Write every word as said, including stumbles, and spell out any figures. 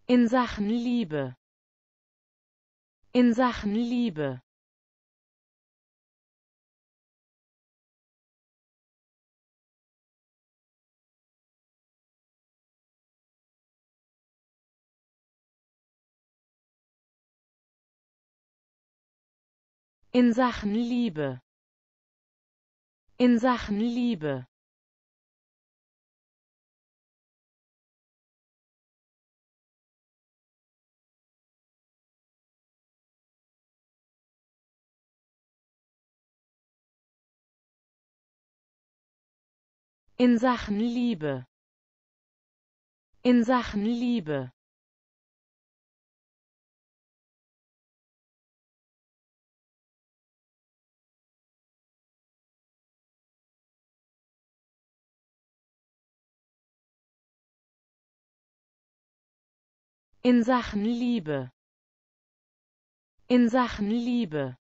In Sachen Liebe. In Sachen Liebe. In Sachen Liebe. In Sachen Liebe. In Sachen Liebe. In Sachen Liebe. In Sachen Liebe. In Sachen Liebe.